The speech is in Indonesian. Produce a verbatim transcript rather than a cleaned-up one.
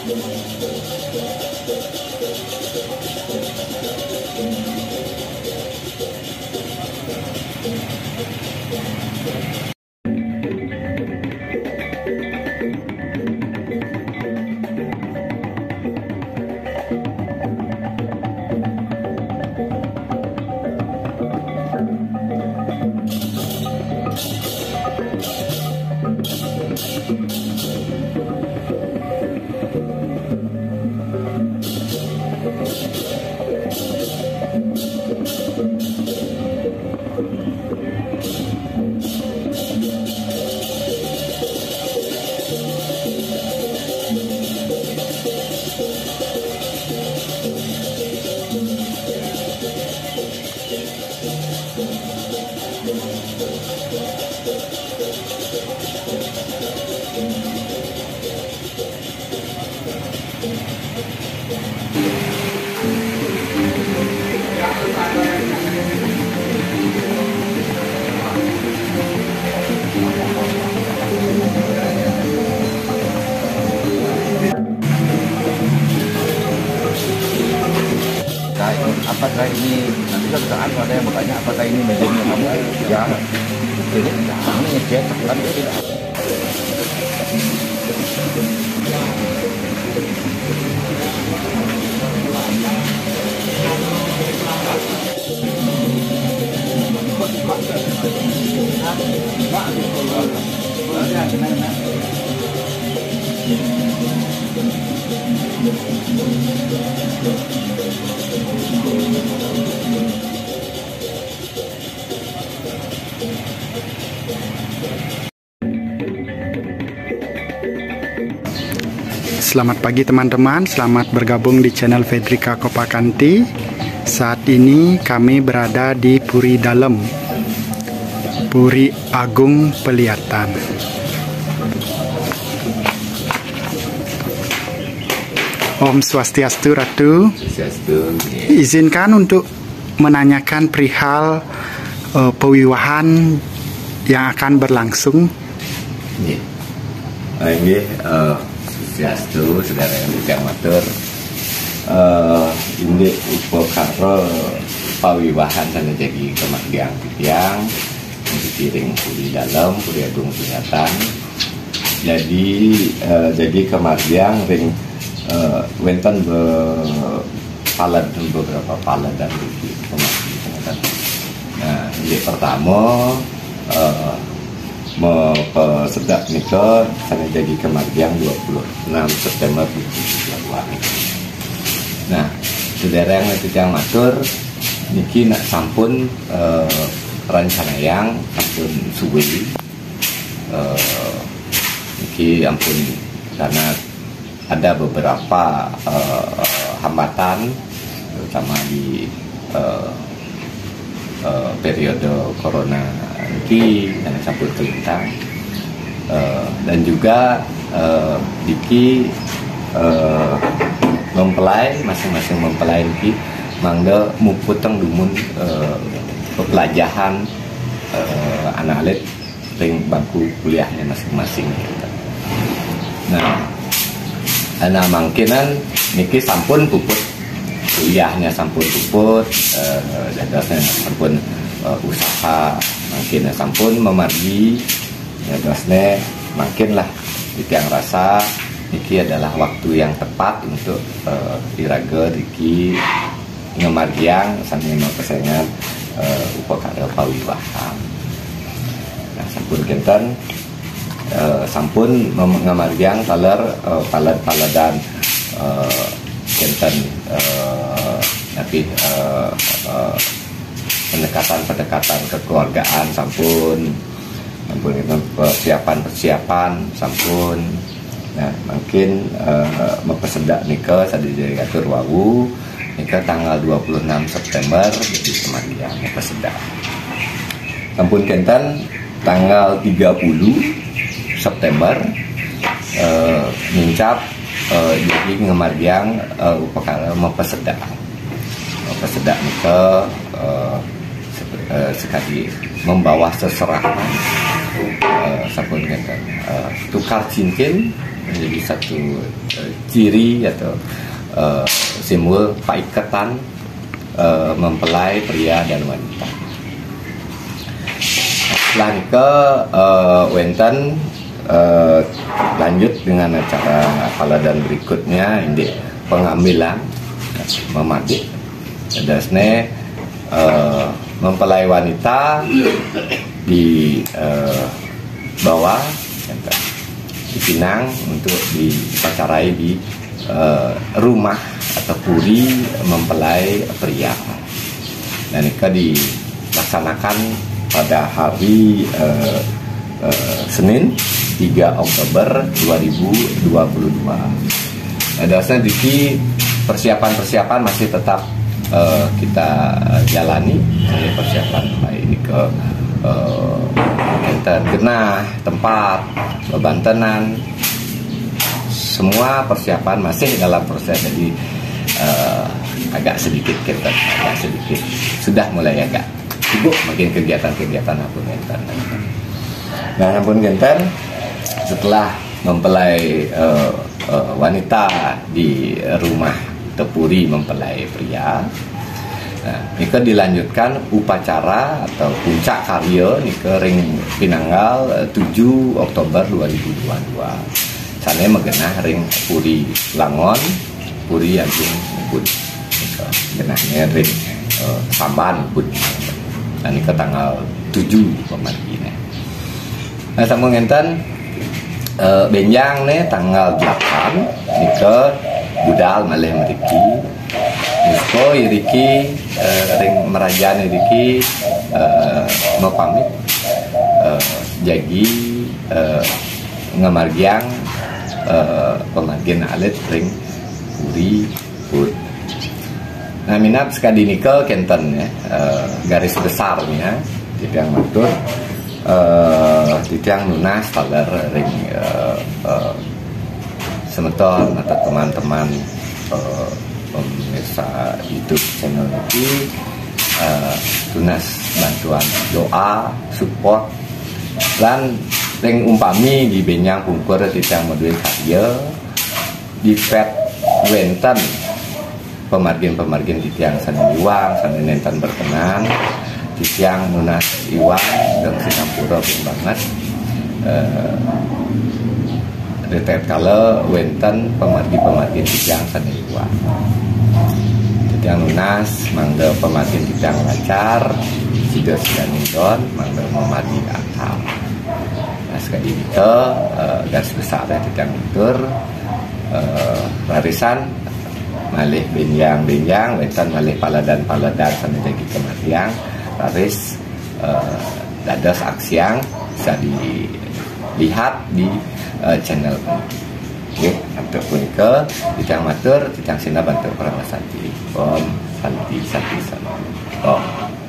Apakah ini nanti kan saat ada yang bertanya apakah ini mesinnya kamu? Ya, ini kami ngecek kan tidak. Selamat pagi teman-teman, selamat bergabung di channel Fedrika Kopakanti. Saat ini kami berada di Puri Dalem, Puri Agung Pelihatan. Om Swastiastu Ratu. Izinkan untuk menanyakan perihal uh, pewiwahan yang akan berlangsung. Ini, ini uh, Swastiastu, saudara yang dikamatur. Uh, ini upakara pawiwahan sana jadi kemargiang tiang piring Puri Dalem, Puri Agung Pelihatan. Jadi uh, jadi kemargiang ring uh, wenten be palad beberapa palad dan kemargian. Nah, jadi pertama uh, mempersedap nikah sana jadi kemargiang dua puluh enam September dua ribu dua puluh dua. Nah, saudara yang yang matur niki nak sampun uh, rencana yang sampun suwi uh, niki ampun karena ada beberapa uh, hambatan terutama di uh, uh, periode corona niki dan sampun kelintang uh, dan juga uh, niki uh, mempelai masing-masing mempelai niki mangga muputeng dumun uh, pelajaran uh, anak alit ring bangku kuliahnya masing-masing. Nah, anak mangkinan niki sampun puput kuliahnya sampun puput uh, dadasnya sampun uh, usaha mangkinnya sampun memargi dadasnya makinlah yang rasa niki adalah waktu yang tepat untuk uh, diraga niki ngemargiang sambil kesengan uh, upakara pawiwahan. Nah, sampun kenten uh, sampun ngemargiang taler uh, palad-paladan uh, kenten uh, tapi uh, uh, pendekatan-pendekatan kekeluargaan sampun sampun persiapan-persiapan sampun. Nah, mungkin uh, mempersedak nikah tadi jadi atur wawu nikah tanggal dua puluh enam September jadi kemargian mempersedak. Sampun kenten tanggal tiga puluh September uh, mincap uh, jadi ngemargiang uh, upakara mempersedak. Mempersedak nikah uh, uh, sekali membawa seserahan uh, sampun kenten uh, tukar cincin menjadi satu uh, ciri atau uh, simbol paikatan uh, mempelai pria dan wanita. Setelah nikah uh, wenten uh, lanjut dengan acara paladan berikutnya, ini pengambilan memadik. Dasne uh, mempelai wanita di uh, bawah dipinang untuk dipacarai di uh, rumah atau puri mempelai pria. Dan nikah dilaksanakan pada hari uh, uh, Senin tiga Oktober dua ribu dua puluh dua. Nah, dasarnya di persiapan-persiapan masih tetap uh, kita jalani, ini persiapan ini ke uh, genah, tempat, bantenan, semua persiapan masih dalam proses. Jadi uh, agak sedikit kita agak sedikit sudah mulai agak sibuk makin kegiatan-kegiatan ampun genten. Nah, ampun genten setelah mempelai uh, uh, wanita di rumah tepuri mempelai pria, nah, nika dilanjutkan upacara atau puncak karya nika ring Pinanggal tujuh Oktober dua ribu dua puluh dua. Sana megenah ring puri Langon, puri Agung Bud. Genahnya ring uh, Samban Bud. Dan nika tanggal tujuh pemargina. Nah, sama ngenten uh, benjang nih tanggal delapan nika budal malih meriki. Musko iriki uh, ring merajaan iriki uh, mau pamit uh, jagi uh, ngamargiang uh, pemargin alit ring puri put. Nah, minat sekali nikel kenten ya, uh, garis besarnya tiang matur uh, tiang lunas tagar ring uh, uh, semeton atau teman-teman uh, pemirsa YouTube channel ini uh, tunas bantuan doa support dan ring umpami di benyang pungkur titiang modul karya di pet wenten pemargin-pemargin titiang sana iwang sana nenten berkenan titiang nunas iwang dan Singapura pun banget uh, detet kala wenten pemargi-pemargi titiang saniwa. Titiang lunas mangga pemargi titiang lancar, siga sidanidon mangga memargi akal. Nah, sekali itu uh, garis besar ya titiang tur uh, barisan malih benjang-benjang wenten malih paladan-paladan sana jagi kematian laris uh, dadas aksiang bisa dilihat di Uh, channel ini. Untuk pun ke titiang matur titiang sina bantu perang santi om santi santi santi om.